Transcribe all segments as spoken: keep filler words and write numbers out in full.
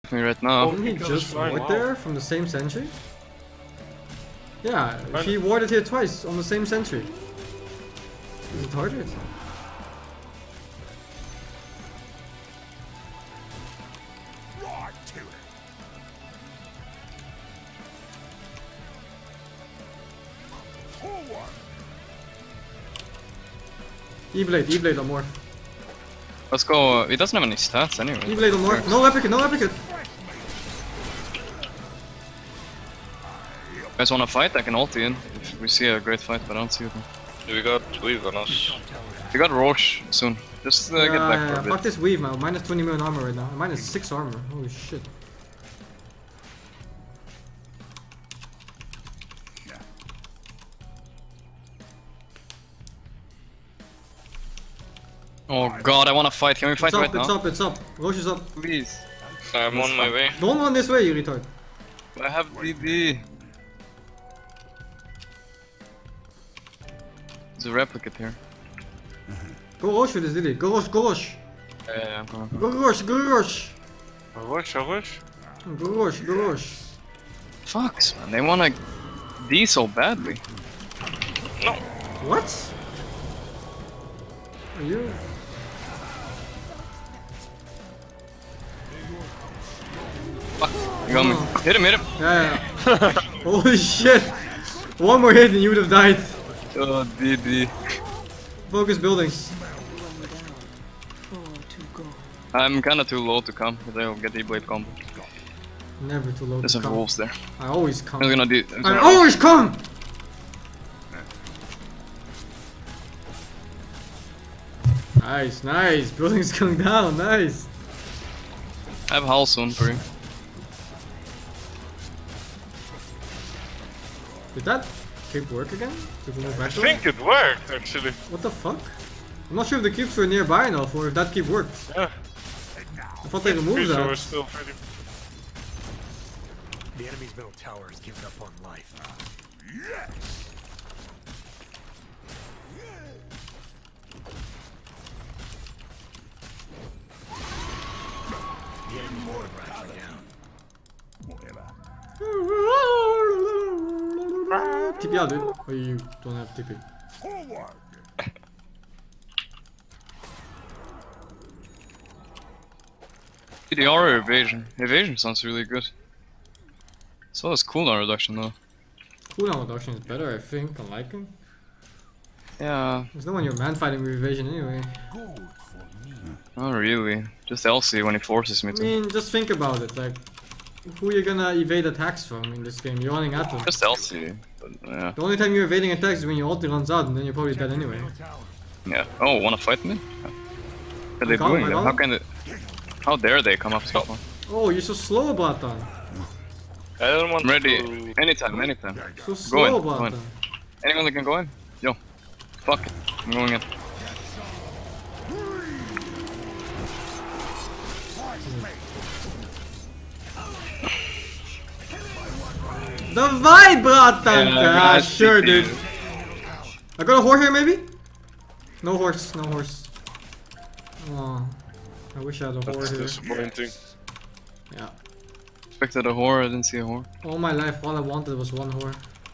me right now. Didn't he just ward there from the same sentry? Yeah, he warded here twice on the same sentry. Is it target? E-Blade, E-Blade on Morph. Let's go. He doesn't have any stats anyway. E-Blade on Morph. No Epicate, no Epicate. You guys wanna fight? I can ult in if we see a great fight, but I don't see it. We got weave on us. We got Roche soon. Just uh, Yeah, get back yeah, for a bit. fuck this weave, man. Minus twenty million armor right now. Minus six armor. Holy shit. Oh god, I wanna fight. Can we fight It's up, right it's now? up, it's up. Roche is up. Please. I'm on my way. Don't run this way, you retard. I have D B. There's a replicate here. Go Roche with this, Diddy. Go Roche, go Roche. Yeah, yeah, I'm coming. Go Roche, go Roche. I wish, I wish. Go Roche, go Roche. Fucks, man. They wanna D so badly. No. What? Are you? Fuck, you got me. Hit him, hit him. Yeah, yeah. Holy shit. One more hit and you would have died. Oh, D D. Focus buildings. I'm kinda too low to come, because I'll get the blade combo. Never too low There's to some come. wolves there. I always come. I'm gonna do. I'm I gonna always come! Nice, nice. Buildings going down, nice. I have Howl soon for you. Did that keep work again? Did we move I back to it? think it worked actually. What the fuck? I'm not sure if the cubes were nearby enough or if that keep worked. Yeah. I thought they removed Creature that. was still pretty. The enemy's middle tower has given up on life. The enemy's middle racks are down. T P out, dude. Or you don't have T P. The aura evasion. Evasion sounds really good. So is cooldown reduction though. Cooldown reduction is better, I think. I like him. Yeah, There's no one you're man fighting with evasion anyway. not really. Just L C when he forces me I to. mean, just think about it. Like, who you gonna evade attacks from in this game? You're running at them. Just L C. But, yeah. The only time you're evading attacks is when your ulti runs out, and then you're probably dead anyway. Yeah. Oh, wanna fight me? What are they I got doing? him, I Then? got How him. can they? How dare they come up so far? Oh, you're so slow about that. I don't want I'm ready. to... Anytime, anytime. So slow in, about go in. that. Anyone that can go in? Yo. Fuck it. I'm going in. Давай, братан! Yeah, Ah, guys, sure, T P. dude. I got a whore here, maybe? No horse, no horse. Oh, I wish I had a whore That's here. disappointing. Yeah. Expected a whore, I didn't see a whore. All my life, all I wanted was one whore.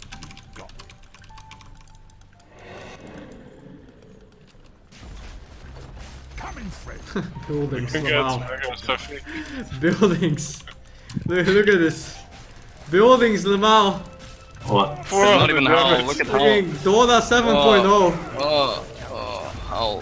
Buildings, I got, wow. I got stuff. Buildings. Look, look at this. Buildings, Lamal. What? It's not even Howl, look at Howl. Fucking Dota seven point oh. Oh, oh, Howl.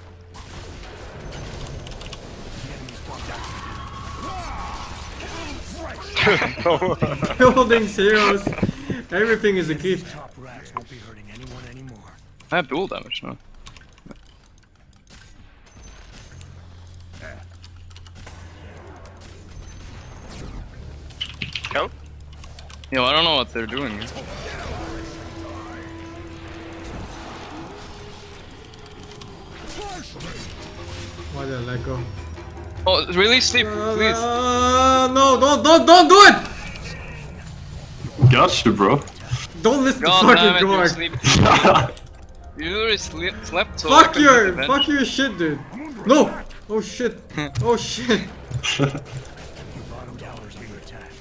Buildings, heroes. Everything is a keep. Top racks won't be hurting anyone anymore. I have dual damage now. Help? Yo, I don't know what they're doing. Why did I let go? Oh, really? Sleep, please. Uh, no, don't, don't, don't do it! Gotcha, bro. Don't listen God to damn fucking it, you're Gorg. sleeping. You literally sleep, slept so I Fuck couldn't your, get the fuck your shit, dude. No! Oh shit. Oh shit. Tower's under attack.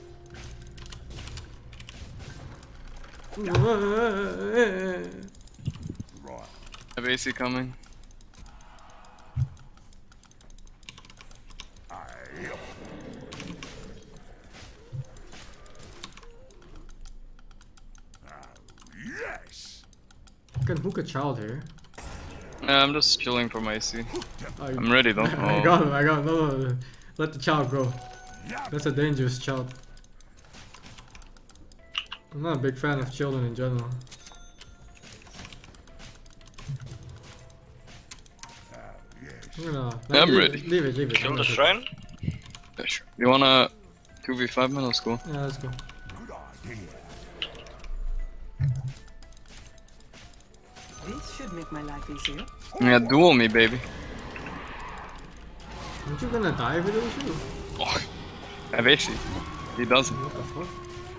I have A C coming. Yes. I can hook a child here. Nah, I'm just chilling for my A C. I, I'm ready though. I Oh. got him, I got him. No, no, no. Let the child go. That's a dangerous child. I'm not a big fan of children in general. I'm gonna, Yeah, I'm leave ready. It, leave it, leave it. Kill I'm the gonna- shrine? Yeah, sure. You wanna two v five man? Let's go. Yeah, let's go. This should make my life easier. Yeah, duel me, baby. Aren't you gonna die with those shoes? Oh, I have A C. He doesn't. What the fuck?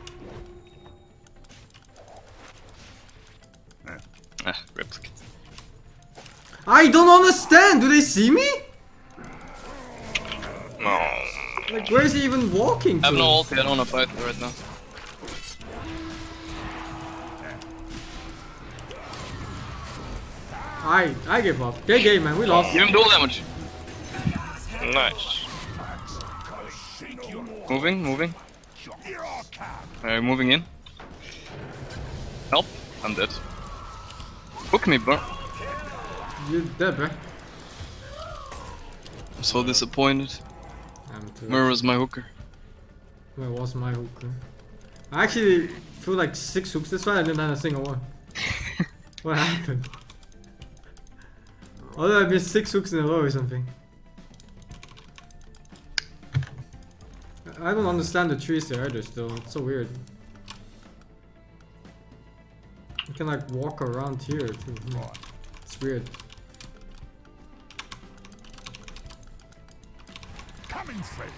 Ah, replicate. I don't understand! Do they see me? No. Like, where is he even walking I have to? no ulti, I don't wanna fight right now. I I give up. Gay game, man. We lost. Give him dual damage. Nice. Moving, moving. Uh, moving in. Help. I'm dead. Hook me, bro. You're dead, bro. I'm so disappointed. I'm too. Where was my hooker? Where was my hooker? I actually threw like six hooks this fight and didn't have a single one. What happened? Although I missed six hooks in a row or something. I don't understand the trees there either still. It's so weird. You can like walk around here too. Hmm. It's weird. Coming through.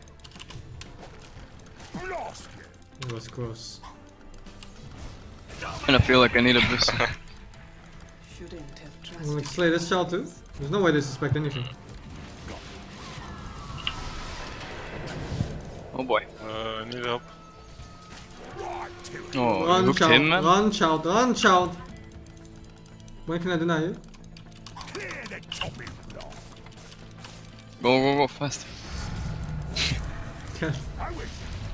Blast it. It was close. And I feel like I needed this. Shouldn't have I'm trusted. gonna slay this child too. There's no way they suspect anything. Oh boy. Uh, I need help. Oh, you Run, hooked child, him, man? run, child, run, child. When can I deny you? Clear the chopping block. Go, go, go, fast. Can't. I wish.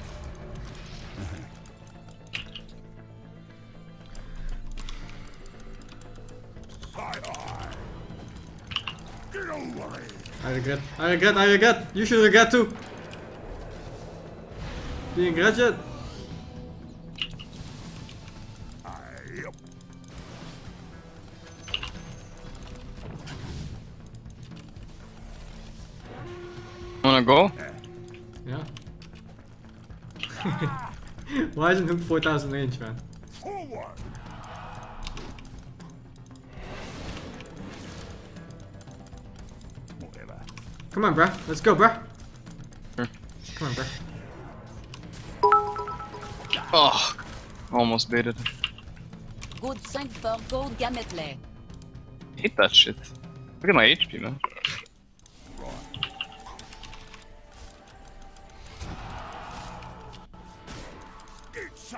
Hi, hi. Get over it. I regret, I regret, I regret. You should regret too. Do you regret yet? I Wanna go? Yeah. Why isn't Hook four thousand range, man? forward. Whatever. Come on, bruh. Let's go, bruh. Sure. Come on, bruh. Oh, almost baited. Good cinq for gold gammetley. Hate that shit. Look at my H P, man. Get some.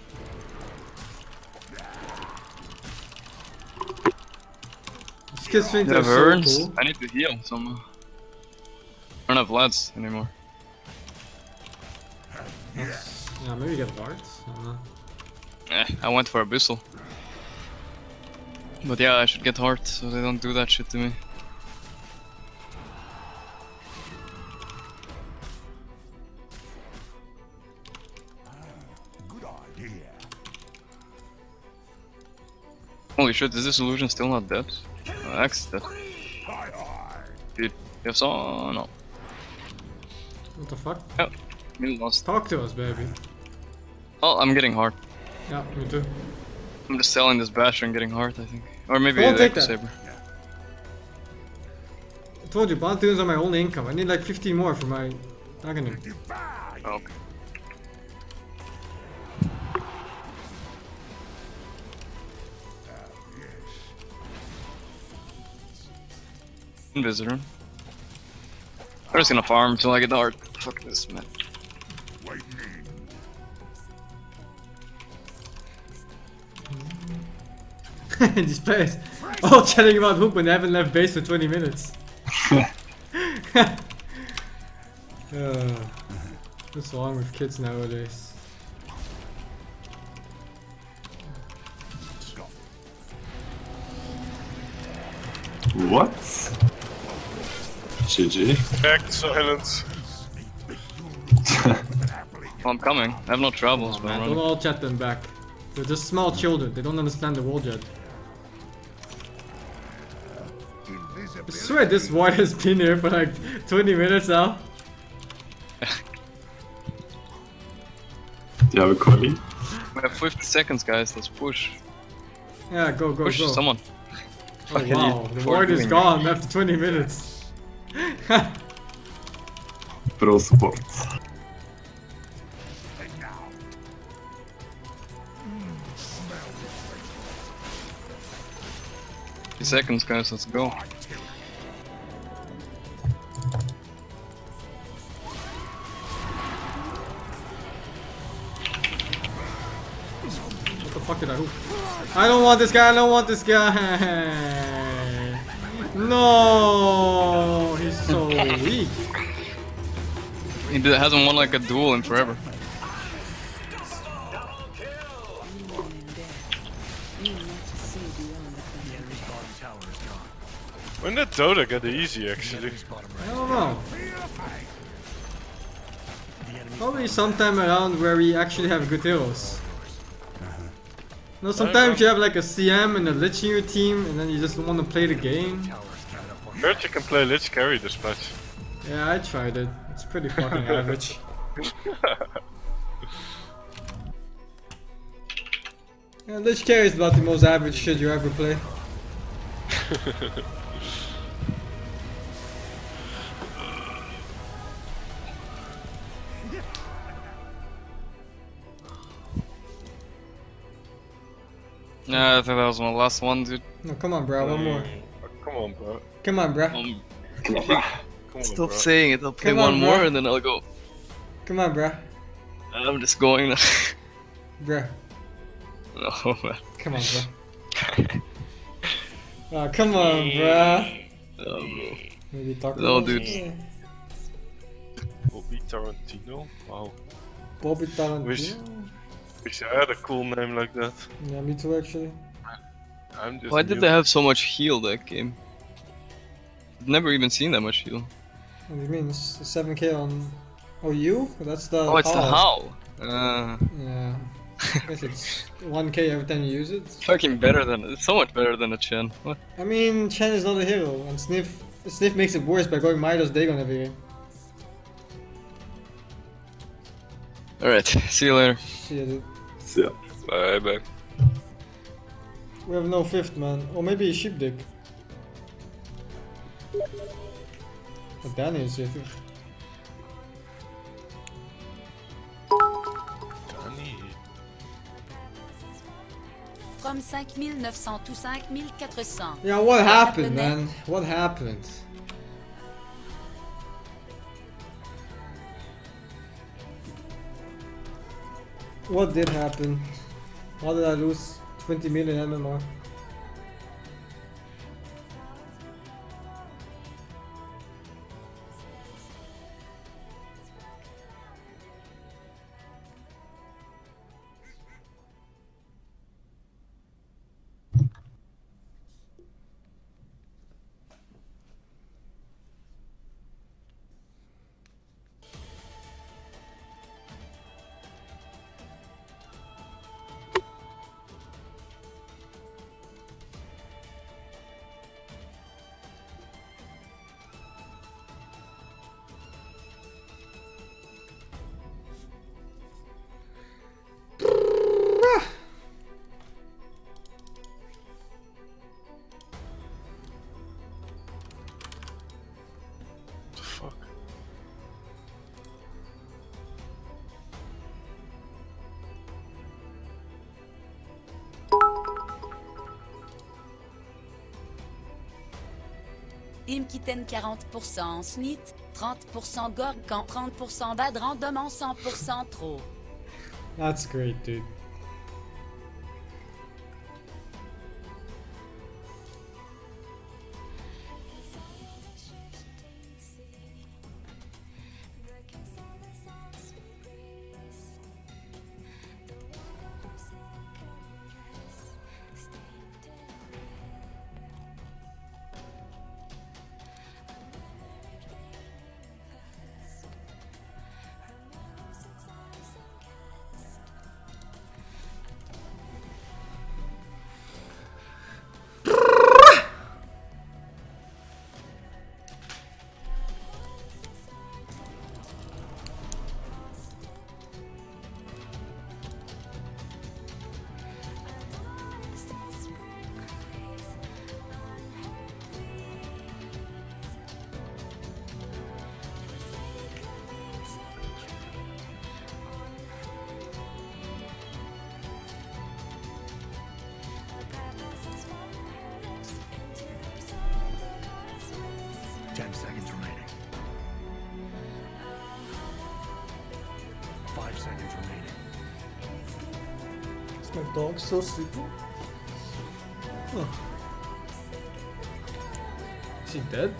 This kid's things Yeah, are so Verns. cool. I need to heal somehow. I don't have Vods anymore. That's- Yeah, maybe get darts. I don't know. Eh, I went for Abyssal. But yeah, I should get heart so they don't do that shit to me. Good idea. Holy shit, is this illusion still not dead? Uh, X is dead. Hi, hi. Dude, you have saw? No. What the fuck? Oh, you lost. Talk to us, baby. Oh, I'm getting heart. Yeah, me too. I'm just selling this basher and getting heart, I think. Or maybe Don't the take Echo that. Saber. I told you, Pantheons are my only income. I need like fifteen more for my Aghanim. Divide. Oh, okay. Invisitor. I'm just gonna farm till I get the heart. Fuck this, man. These players all chatting about hook when they haven't left base for twenty minutes. uh, what's wrong with kids nowadays? What? G G. Back silence. Well, I'm coming. I have no troubles, but I'm Don't running. all chat them back. They're just small children. They don't understand the world yet. I swear this Void has been here for like twenty minutes now. Do you have a colleague? We have fifty seconds, guys. Let's push. Yeah, go, go, Push go. someone. Oh, Fucking wow, you the for Void is doing gone after twenty minutes. Pro support. fifty seconds, guys. Let's go. What the fuck did I hoop? I don't want this guy, I don't want this guy. No, he's so weak. He did, hasn't won like a duel in forever. When did Dota get easy actually? I don't know. Probably sometime around where we actually have good heroes. No, sometimes you have like a C M and a Lich in your team, and then you just want to play the game. Heard you can play Lich carry this patch. Yeah, I tried it. It's pretty fucking average. Yeah, Lich carry is about the most average shit you ever play. Yeah, I think that was my last one, dude. No, come on, bro. One more. Oh, come on, bro. Come on, bro. Um, Come on, stop bro. saying it. I'll play Come on, one bro. more and then I'll go. Come on, bro. I'm just going now. Bro. No, man. Come on, bro. Oh, come on, bro. No, bro. Maybe talk No, about dude. it. Bobby Tarantino? Wow. Bobby Talent. Wish- Wish I had a cool name like that. Yeah, me too, actually. I'm just Why did new. they have so much heal that game? I've never even seen that much heal. What do you mean? It's seven K on. Oh, you? That's the. Oh, it's the howl. howl. Uh, Yeah. I guess it's one K every time you use it. fucking better than it's so much better than a Chen. What? I mean, Chen is not a hero, and Sniff Sniff makes it worse by going Midas Dagon every game. All right, see you later. See ya, dude. See ya. Bye bye. We have no fifth, man. Or maybe a sheep dick. But Danny is here too. Danny. From cinq mille neuf cents to cinq mille quatre cents. Yeah, what happened, man? What happened? What did happen? How did I lose twenty million M M R? The fuck? Im Kitten quarante pour cent en snit. trente pour cent Gorg quand trente pour cent bad rendement cent pour cent trop. That's great, dude. Ten seconds remaining. Five seconds remaining. Is my dog still sleeping? Huh. Is he dead?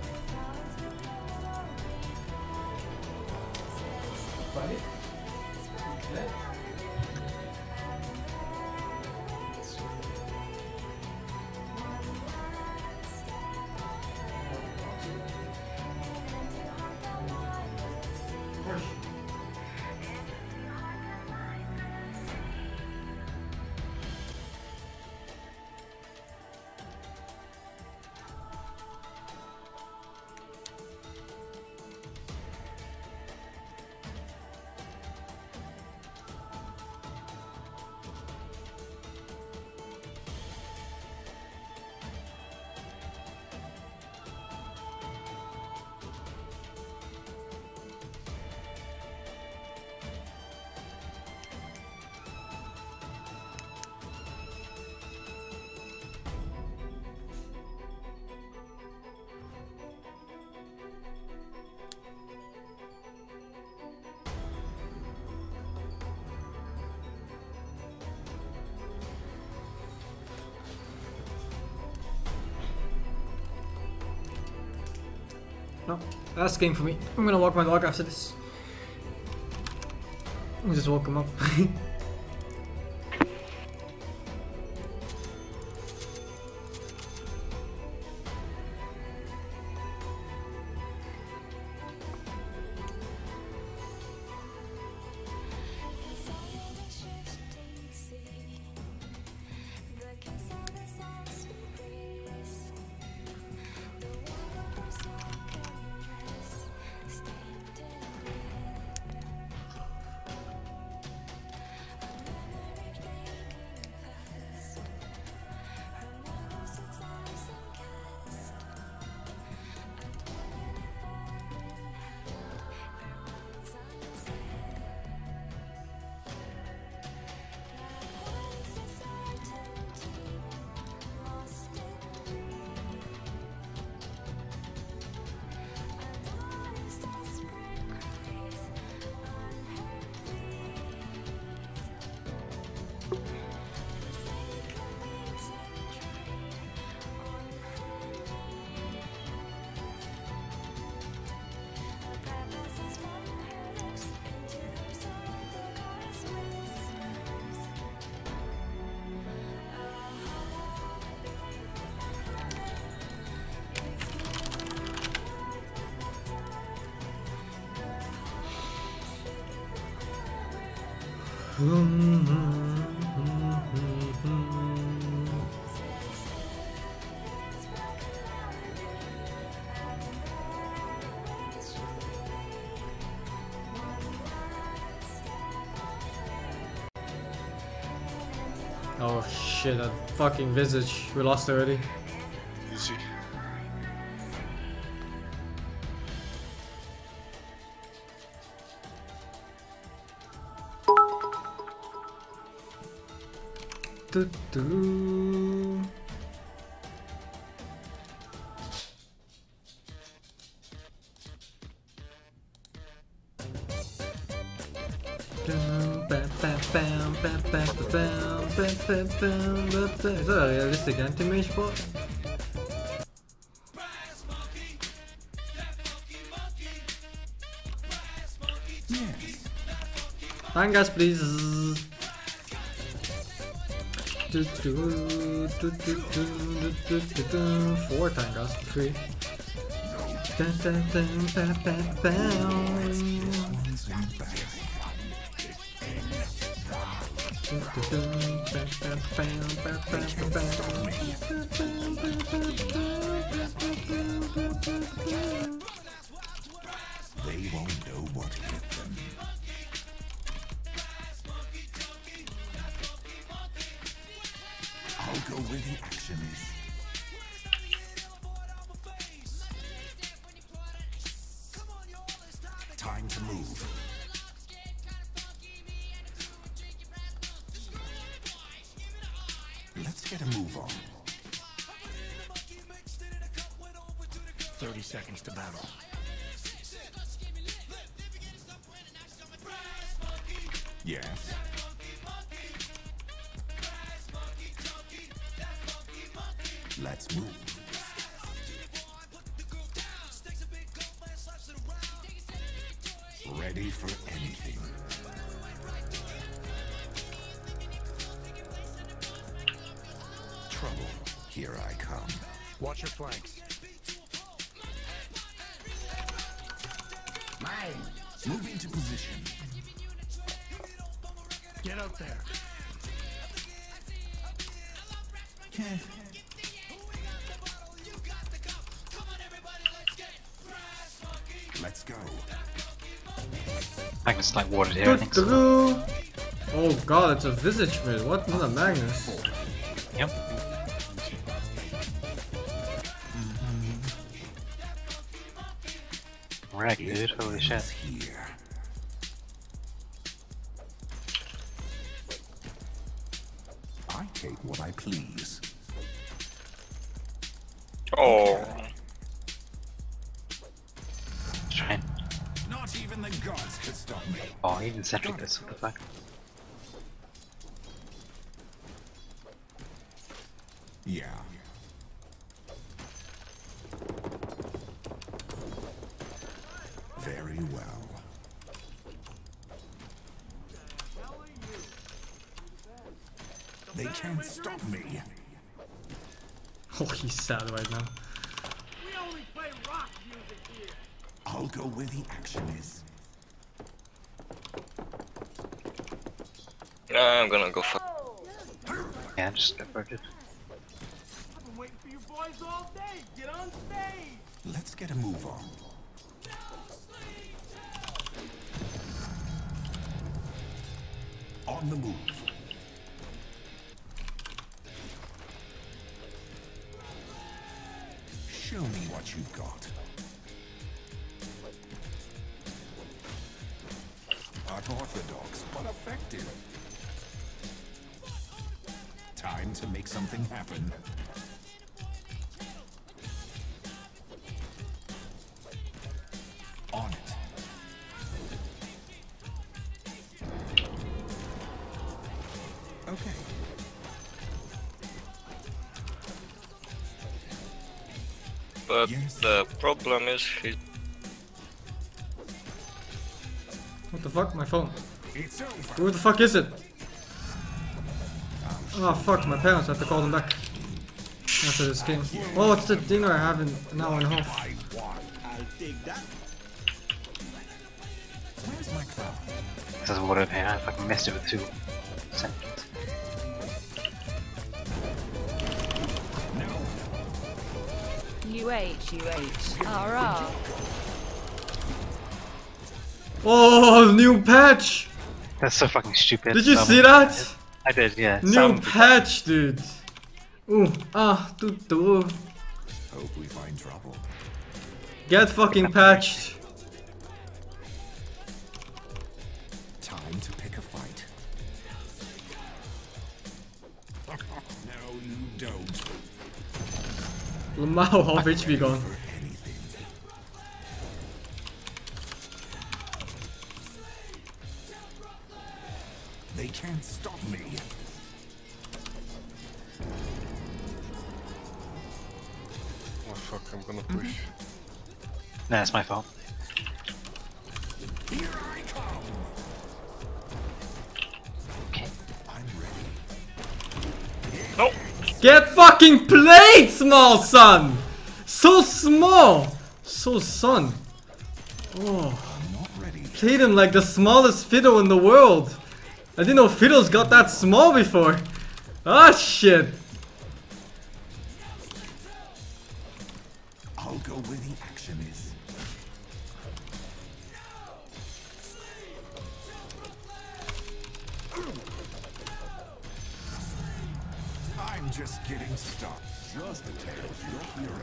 Buddy? Dead? No, that's game for me. I'm gonna walk my dog after this. I'll just woke him up. Oh shit, that fucking visage. We lost already. Easy. Do do. Is that a realistic anti-mage bot? Tangas, please. Four tangas for free. They won't know what hit them. I'll go where the action is. Time to move. Let's get a move on. Thirty seconds to battle. Yes. Let's move. Ready for anything. Trouble. Here I come. Watch your flanks. Mine. Move into position. Get out there. Okay. Let's go. I can just like water here, I think so. Oh god, it's a visage mid. What? Not a Magnus. Yep. Right, dude. Holy shit. Here. I take what I please. Oh. Try. Not even the gods could stop me. Oh, even Cedric does. What the fuck? Yeah. Very well. They can't stop me. Oh, he's sad right now. I'll go where the action is. I'm gonna go for. Yeah, just get burged. I've been waiting for you boys all day. Get on stage. Let's get a move on. On the move. Show me what you've got. Unorthodox, but effective. Time to make something happen. On it. Okay. But Yes. the problem is he. What the fuck? My phone. It's over. Who the fuck is it? Oh fuck, my parents have to call them back. After this game. Oh, it's the dinger I have in an hour and a half. I won. I'll take that. Where's my club? This is water here. I fucking missed it with two seconds. U H, U H, R R. Oh, new patch! That's so fucking stupid. Did you Um, see that? I did, yeah. New Some- patch, dude. Ooh, ah, tutu. Hope we find trouble. Get fucking patched. Time to pick a fight. No, you don't. Lamau, half H P gone. For anything. They can't stop me. Oh fuck, I'm gonna push. Nah, it's my fault. Here I come. Okay. I'm ready. No! Get fucking played, small son! So small! So son. Oh. I'm not ready. Played him like the smallest fiddle in the world. I didn't know fiddles got that small before. Ah shit. I'll go where the action is. I'm just getting started. Just the tales your hero.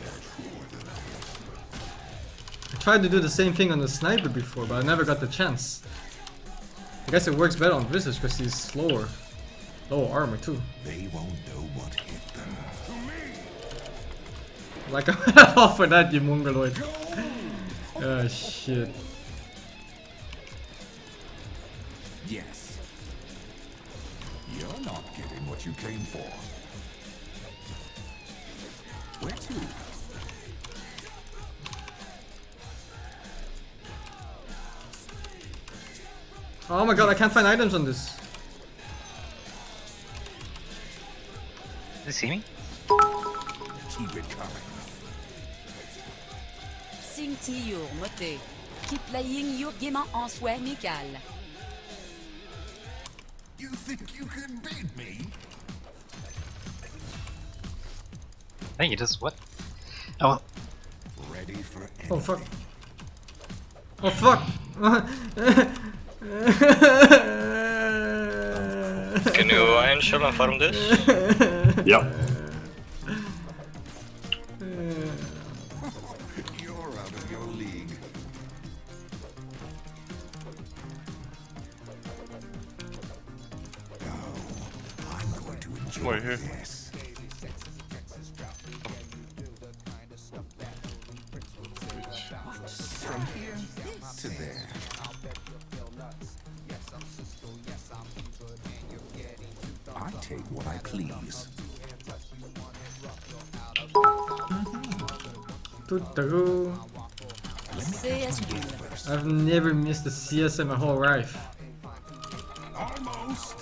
I tried to do the same thing on the sniper before, but I never got the chance. I guess it works better on Visage because he's slower. Low armor too. They won't know what hit them. To me. Like I'm all for that, you mongoloid. Oh shit. Yes. You're not getting what you came for. Where to? Oh my god, I can't find items on this. Does he see me? Keep it coming. Sing Tiyur, moté. Keep playing your game en soi, Mikal. You think you can beat me? I think he does what? Oh, Ready for anything. Oh fuck. Oh fuck. Can you iron shell and farm this? Yeah. You're out of your league. Oh, I'm going to enjoy Wait, here. this. From here to there. I take what I please. Tootaro. C S G. I've never missed a C S in my whole life. Almost.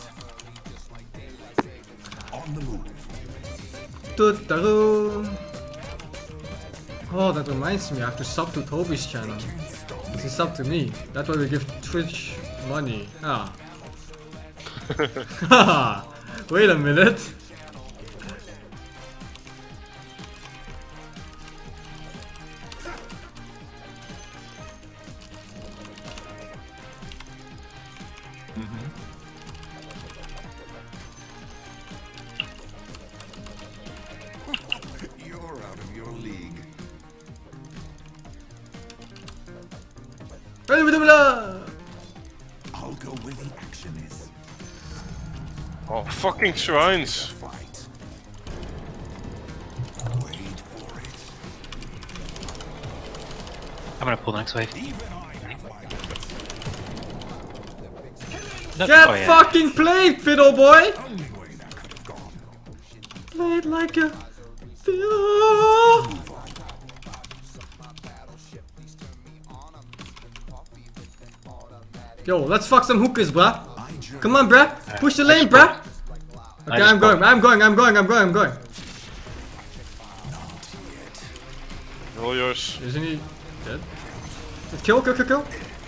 On the move. Tootaro. Oh, that reminds me, I have to sub to Toby's channel. It's a sub to me. That's why we give Twitch money. Ah. Haha. Wait a minute. You're out of your league. I'll go where the action is. Oh, fucking shrines! Fight. Wait for it. I'm gonna pull the next wave. Even I have my limits. No, Get oh, yeah. fucking played, fiddle boy! Only way that could have gone. Played like a fiddle. Yo, let's fuck some hookahs, bruh. Come on, bruh. Push the lane, bruh. Okay, just I'm going, I'm going, I'm going, I'm going, I'm going. All yours. Isn't he dead? Kill, kill, kill, kill.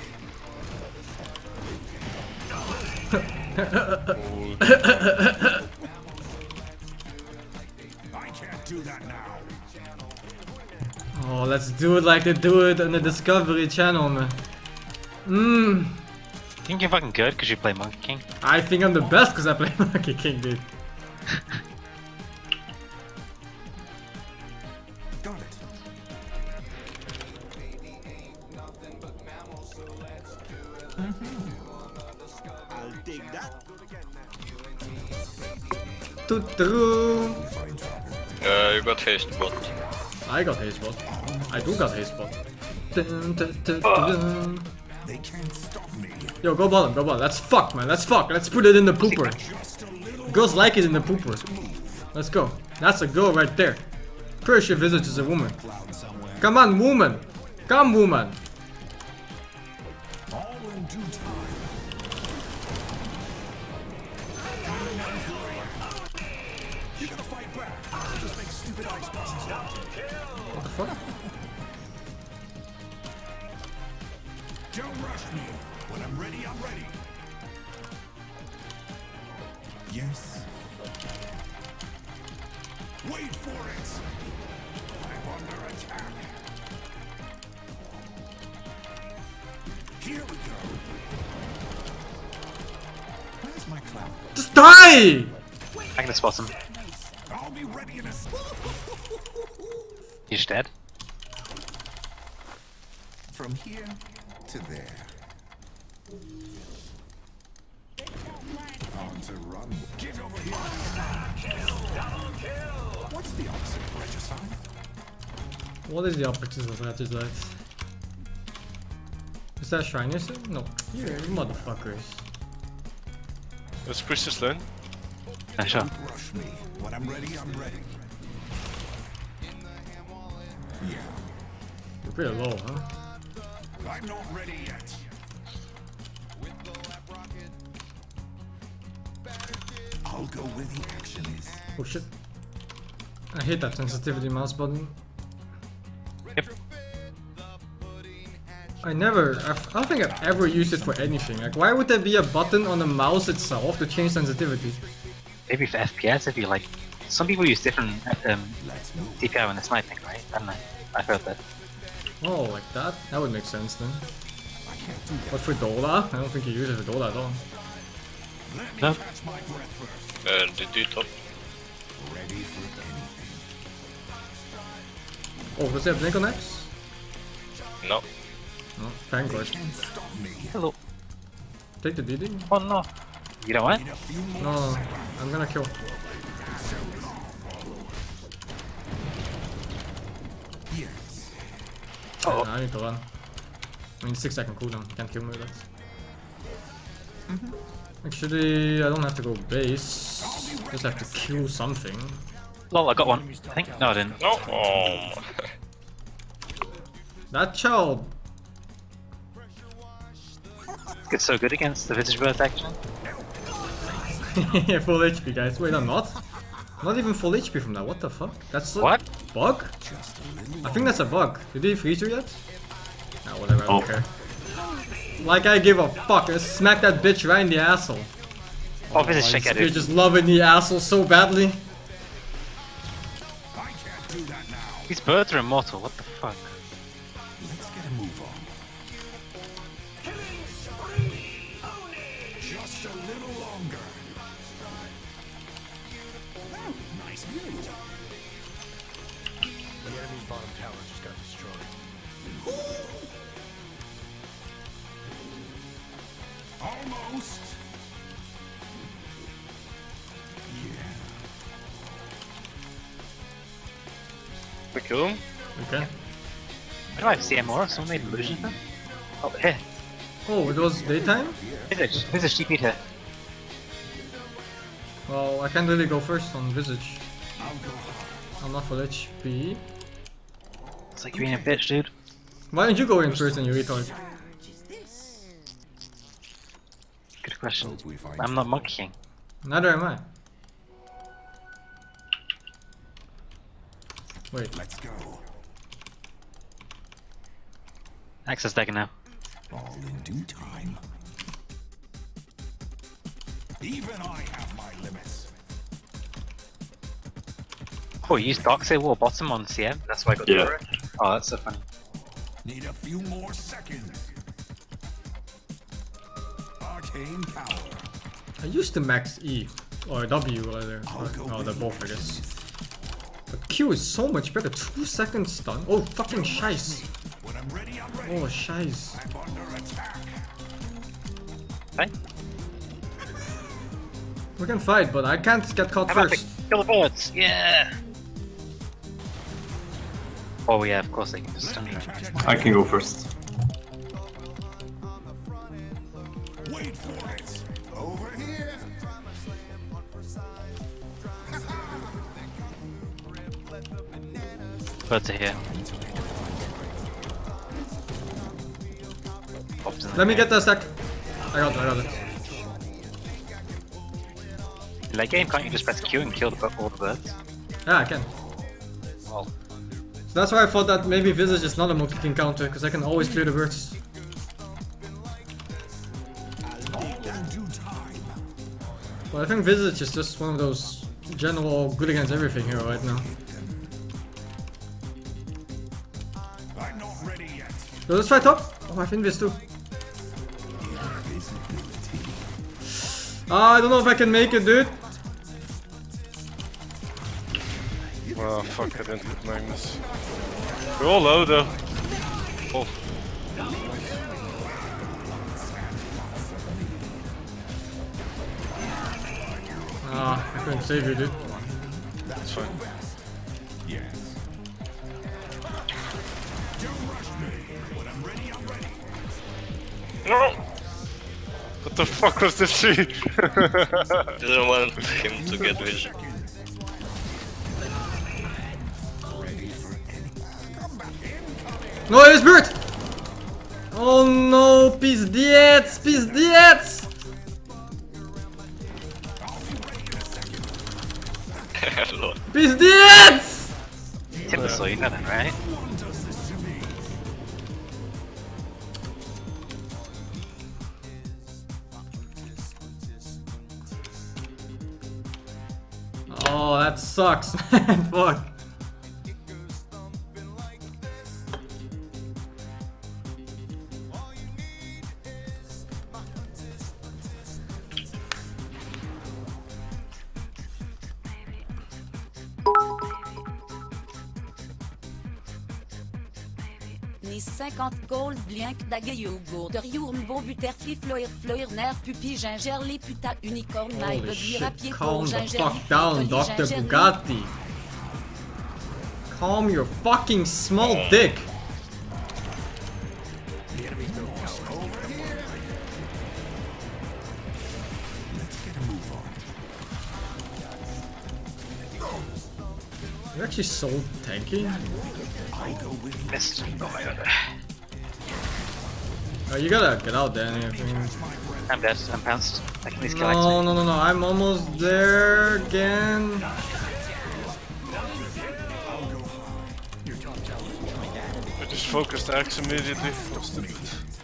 I can't do that now. Oh, let's do it like they do it on the Discovery Channel, man. Mmm. Think you're fucking good because you play Monkey King? I think I'm the best because I play Monkey King, dude. Got it. I'll dig that. Toot-a-roo. Uh, you got haste bot. I got haste bot. I do got haste bot. Dun, dun, dun, dun. They can't stop me. Yo, go bottom, go bottom. Let's fuck, man. Let's fuck. Let's put it in the pooper. Girls like it in the pooper. Let's go. That's a girl right there. Pretty sure Visage is a woman. Come on, woman. Come, woman. All in due time. You gotta fight back. Just make stupid ice buses. What the fuck? Don't rush me. When I'm ready, I'm ready. Yes. Wait for it. I'm under attack. Here we go. Where's my clown? Just die! I can spot him. I'll be ready in a He's dead. From here to there. On to run. Get over here. What's the opposite of regicide? What is the opposite of regicide? Is that shiniest? No. You motherfuckers. Let's push this lane. Yeah, sure. Don't rush me. When I'm ready, I'm ready. Yeah. You're pretty low, huh? I'm not ready yet. I'll go where the action is. Oh shit. I hate that sensitivity mouse button. Yep. I never, I've, I don't think I've ever used it for anything. Like, why would there be a button on the mouse itself to change sensitivity? Maybe for F P S if you like. Some people use different um, D P I when they're sniping, right? I don't know. I've heard that. Oh, like that? That would make sense then. But for Dola? I don't think you use it for Dola at all. No. Uh, the dude top. Ready for anything. Oh, does he have Blink on X? No. No, thank God. Hello. Take the beating? Oh no. You know what? No, I'm gonna kill. Yes. Oh. I need to run. I mean, six second cooldown. Can't kill me with that. Mm-hmm. Actually, I don't have to go base. Just have to kill something. Lol, I got one. I think. No, I didn't. No. Oh. That child. It's so good against the Visage Bird action. Full H P, guys. Wait, I'm not. Not even full H P from that. What the fuck? That's a what? Bug? I think that's a bug. Did he freeze you yet? Nah, whatever. I don't Oh. care. Like I give a fuck. I smack that bitch right in the asshole. Oh, Visage check out You're it. just loving the asshole so badly. I can't do that now. These birds are immortal. What the fuck? Let's get a move on. Just a little longer. Nice view. The enemy's bottom tower just got destroyed. Almost. Yeah. We kill him? Okay. Why do I have C M R? Someone made illusion then? Oh, here. Oh, it was daytime? Visage. Visage T P'd here. Well, I can't really go first on Visage. I'll go hard. I'm not full H P. It's like you're being a bitch, dude. Why didn't you go in first and you retard? Good question. Hope we find I'm not Monkey King. Neither am I. Wait. Let's go. Access dagger now. All in due time. Even I have my limits. Oh, you used Darkseid Wall bottom on C M? That's why I got Yeah. the Oh, that's so funny. Need a few more seconds. Arcane power. I used to max E. Or W, either. I'll go Oh, with they're you. both, I guess. But Q is so much better. Two seconds stun. Oh, fucking shice. When I'm ready, I'm ready. Oh, shice. I'm under attack. Hey? We can fight, but I can't get caught How about first. the kill the birds? Yeah! Oh yeah, of course they can just stun you. I can go first. Wait for it. Over here. Birds are here. Let me get the stack. I got it, I got it. In that game, can't you just press Q and kill the, all the birds? Yeah, I can. Well, So that's why I thought that maybe Visage is not a multi-king counter, because I can always clear the birds. Well, I think Visage is just one of those general good against everything hero right now. I'm not ready yet. So let's try top. Oh, I think this too. Ah, I don't know if I can make it, dude. Oh fuck, I didn't hit Magnus. We're all low though. Oh. Ah, I couldn't save you, dude. That's fine. Yes. Don't rush me. When I'm ready, I'm ready. No! What the fuck was this tree? Didn't want him to get vision. No, it's bird! Oh no, pizdiets, pizdiets! Lol. Pizdiets! Timber saw you nothing, right? Oh, that sucks, man. Fuck. Ni cinquante gold blink d'agayo gourd riurm bobuter flifloir floir ner pupi ginger les puta unicorn my Holy bira shit, pied calm the ginger fuck down, Doctor Bugatti. Calm your fucking small dick. You're actually so tanky. Missed. Oh my god. Oh, you gotta get out there. I think. I'm dead. I'm pounced. I can at least kill No, X P. no, no, no. I'm almost there again. I just focused Axe immediately. That's stupid.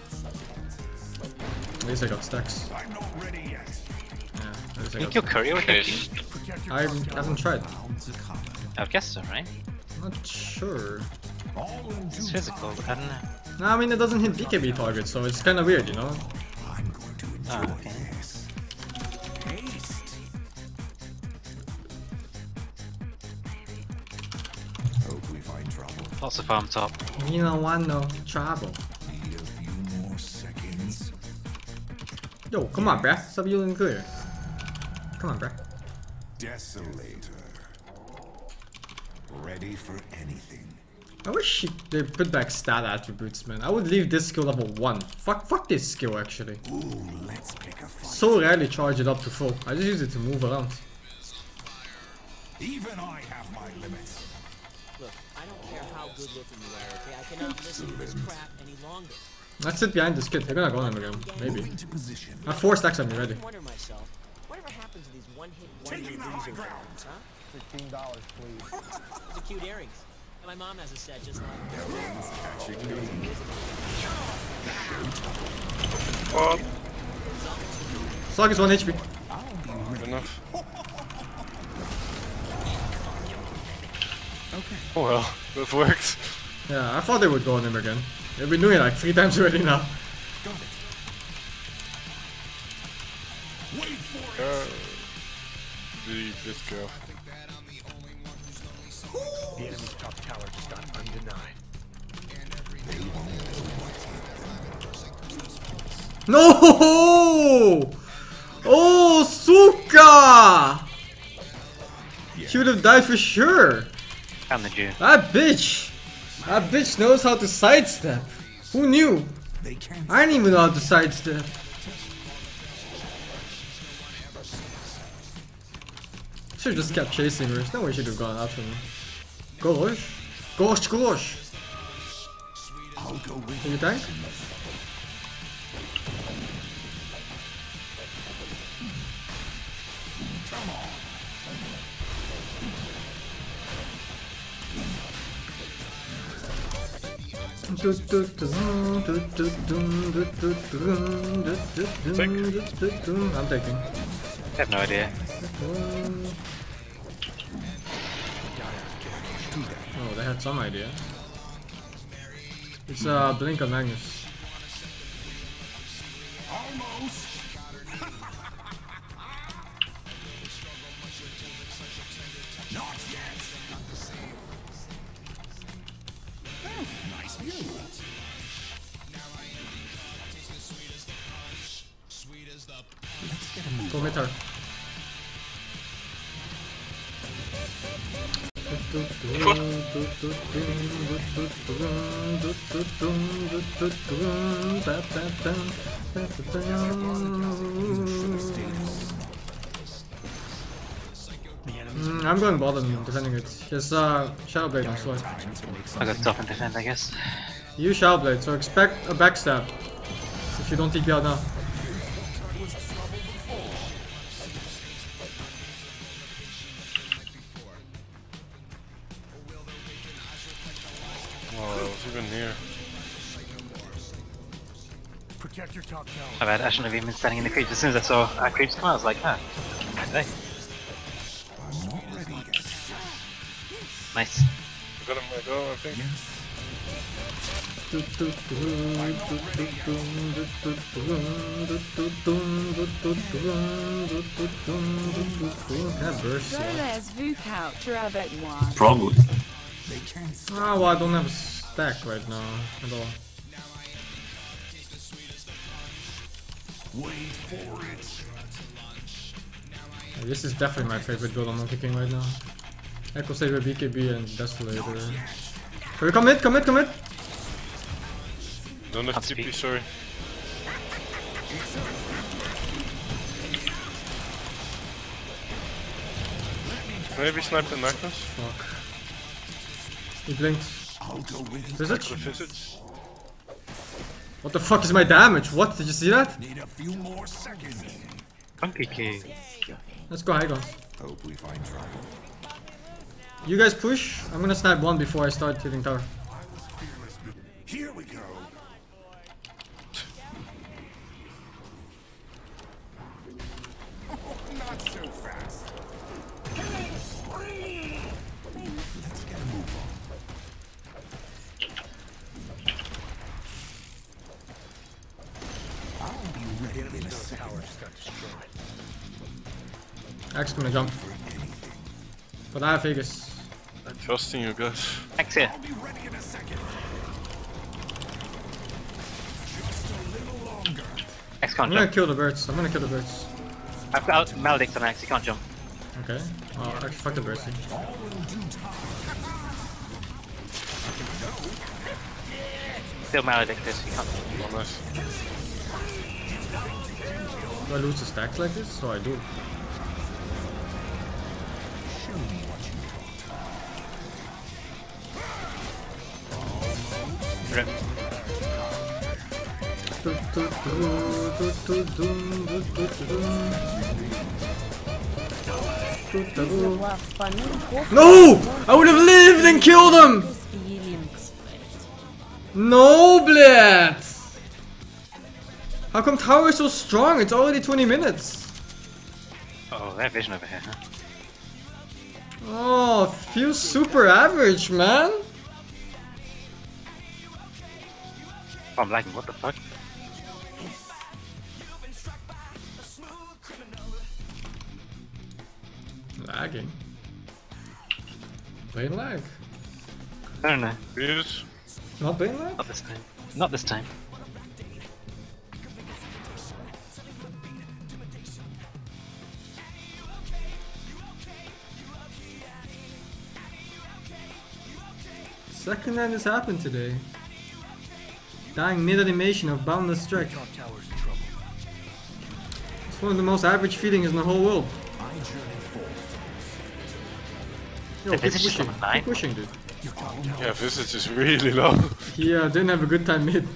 At least I got stacks. I'm not ready yet. Yeah, at least I Can you got kill Courier with that Case. team? I haven't tried. I would guess so, right? Not sure. It's physical, but I don't know. No, I mean it doesn't hit B K B targets, so it's kind of weird, you know. I'm going to enjoy Oh, okay. this. Haste. Hope we find trouble. Lots of farm top. You don't want no trouble. Need a few more seconds. Yo, come on, bruh. Stop yelling clear. Come on, bruh. Desolator. Ready for anything. I wish they put back stat attributes, man. I would leave this skill level one. Fuck, fuck this skill actually. Ooh, let's pick a fight. So rarely charge it up to full. I just use it to move around. Even I have my limits. Look, I don't care how good looking you are, okay? I cannot listen to this crap any longer. Let's sit behind this kid. They're gonna go on him again. Maybe. Moving to position. I have four stacks on me ready. I wonder myself, whatever happens to these one-hit Taking the high wonder ground. phones, huh? Fifteen dollars, please. These are cute earrings. And my mom has a set just like What? Slug is one H P. Enough. Oh well, that worked. Yeah, I thought they would go on him again. They've been doing it like three times already now. Uh, be a bit careful. The enemy's top tower just got undenied. No! Oh, Suka! She would have died for sure. Found the Jew. That bitch! That bitch knows how to sidestep. Who knew? They can't I didn't even know how to sidestep. Should've just kept chasing her. There's no way she'd have gone after me. Gosh. Gosh, gosh. Can you tank? I'm taking. I have no idea. Oh, they had some idea. It's uh, Blink on Magnus. Almost. Not yet. Oh, nice view. Let's get a move. Go mid her. Mm, I'm going bottom defending it. Just uh, Shadow Blade on swipe. I got top and defend, I guess. You Shadow Blade, so expect a backstab if you don't T P out now. Oh, I was even here. Protect your top tower. My bad, I shouldn't have even been standing in the creeps. As soon as I saw our creeps come out, I was like, huh, okay. I'm not ready yet. Nice. I got him, I go, I think. Can I burst? So there's Vuk out to have it one. Probably. They can't stop. Oh, well, I don't have a stack right now at all. Wait for it. This is definitely my favorite build on Monkey King right now. Echo Saber, B K B, and Desolator. Hurry, come mid, come mid, come mid! Don't have T P, sorry. Maybe snipe the Magnus? Fuck. He blinked. Visage? Visage? What the fuck is my damage? What? Did you see that? Need a few more seconds. Monkey King. Let's go high guns. Hope we find trouble. You guys push. I'm gonna snipe one before I start hitting tower. Here we go. Not so fast. Let's get a move on. I'll be ready in a second. Axe gonna jump. But I have Vegas. I'm trusting you guys. X here. I'll be ready in a second. Just a little longer. X I'm can't gonna jump. kill the birds. I'm gonna kill the birds. I've got Maledict on X, he can't jump. Okay. Oh, actually, fuck the birds. Still Maledicted, he can't jump. Oh, nice. Do I lose the stacks like this? So I do. Rip. No! I would have lived and killed him! No, Blitz! How come tower is so strong? It's already twenty minutes. Oh, they have vision over here, huh? Oh, feels super average, man. Oh, I'm lagging, what the fuck? Lagging. Brain lag. I don't know. Views? Not brain lag? Not this time. Not this time. Second time this happened today. Dying mid-animation of Boundless Strike. It's one of the most average feelings in the whole world. Yo, The keep Visage is pushing. level nine? Keep pushing, dude. Yeah, Visage is really low. He uh, didn't have a good time mid.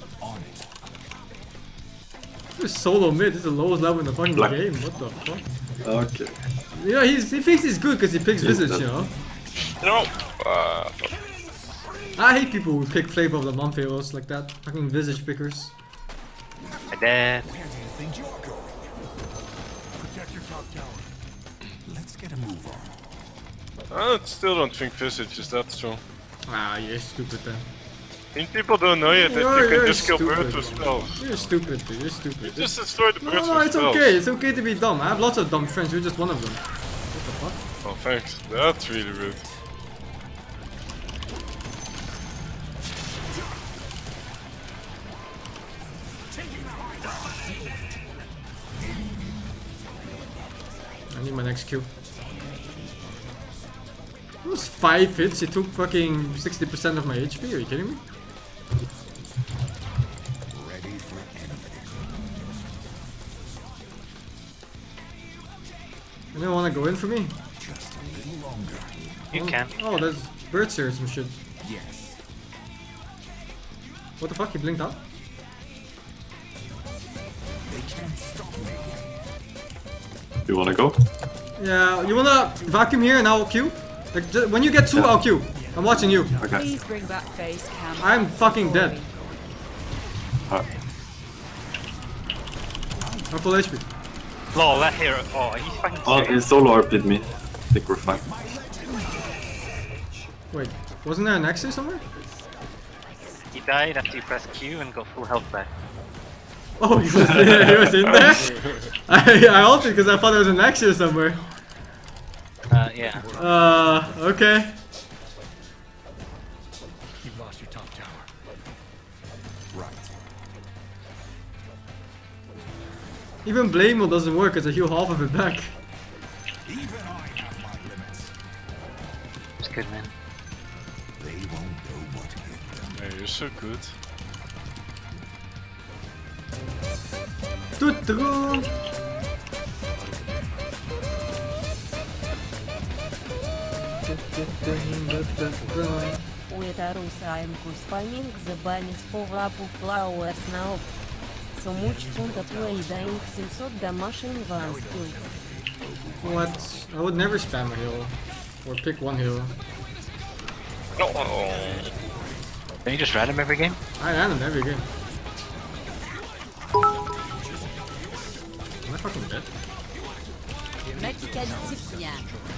This is solo mid. This is the lowest level in the fucking Black. game. What the fuck? Okay. You know, he's, he thinks he's good because he picks Yes, Visage, that- you know? No. Uh, I hate people who pick Flavor of the Month heroes like that. Fucking Visage pickers. My dad. Where do you think you're going? Protect your top tower. Let's get a move on. I still don't think Visage is that strong. Ah, you're stupid then. I think people don't know yet that You're- you can you're just kill stupid. birds with spells. You're stupid, dude. You're stupid. Just destroy the birds No, no, with it's spells. okay. It's okay to be dumb. I have lots of dumb friends. You're just one of them. What the fuck? Oh, thanks. That's really rude. I need my next Q. Those five hits, he took fucking sixty percent of my H P. Are you kidding me? Ready for anything. Anyone wanna go in for me? Just a little longer. You oh, can. Oh, there's birds here or some shit. Yes. What the fuck? He blinked out? They can't stop me. You wanna go? Yeah, you wanna vacuum here and I'll Q? Like, ju- when you get two, Yeah. I'll Q. I'm watching you. Okay. Please bring back face cam. I'm fucking dead. Uh, I'm full H P. Lol, that hero. Oh, are you fucking oh, he serious? solo R P'd me. I think we're fine. Wait, wasn't there an X here somewhere? He died after you pressed Q and got full health back. Oh, he was, he was in there? I, I ulted because I thought there was an X here somewhere. Uh, yeah. Uh, okay. You've lost your top tower. Right. Even Blade Mode doesn't work because I heal half of it back. Even I have my limits. It's good, man. They won't know what hit them. Hey, you're so good. Toetroe. With a Rusa I'm spamming the bunnies for Rapu flowers now. So much fun to play dying seven hundred damage in one skill. What? I would never spam a hero. Or pick one hero. no. Don't you just random every game? I random every game. Am I fucking dead? Mec qualifiant.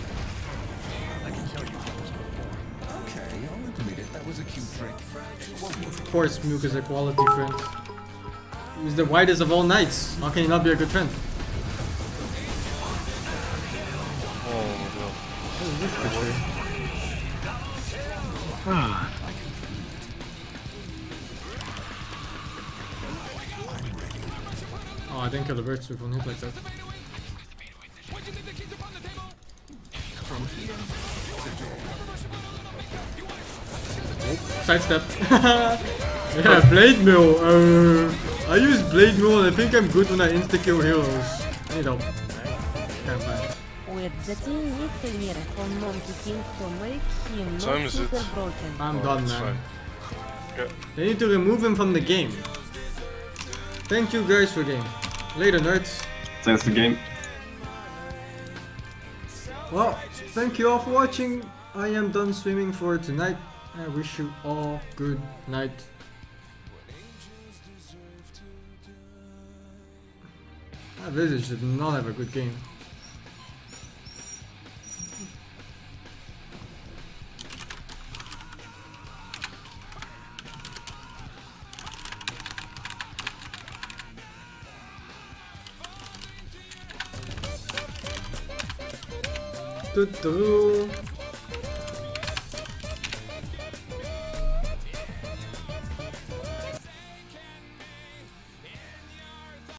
Okay, I'll admit it. That was a cute trick. Of course, Mook is a quality friend. He's the whitest of all knights. How can he not be a good friend? Oh, What is this picture? Oh, I didn't kill the birds with one hit like that. Oh, sidestep. Yeah, Blade Mill. Uh, I use Blade Mill and I think I'm good when I insta-kill heroes. I need help. Can't find. With the team need to mirror for Monkey King to make him Time not is it? super broken. I'm Oh, done, that's man. fine. Okay. They need to remove him from the game. Thank you guys for game. Later, nerds. Thanks for the game. Well, thank you all for watching. I am done swimming for tonight. I wish you all good night. That Visage did not have a good game. Toetroe.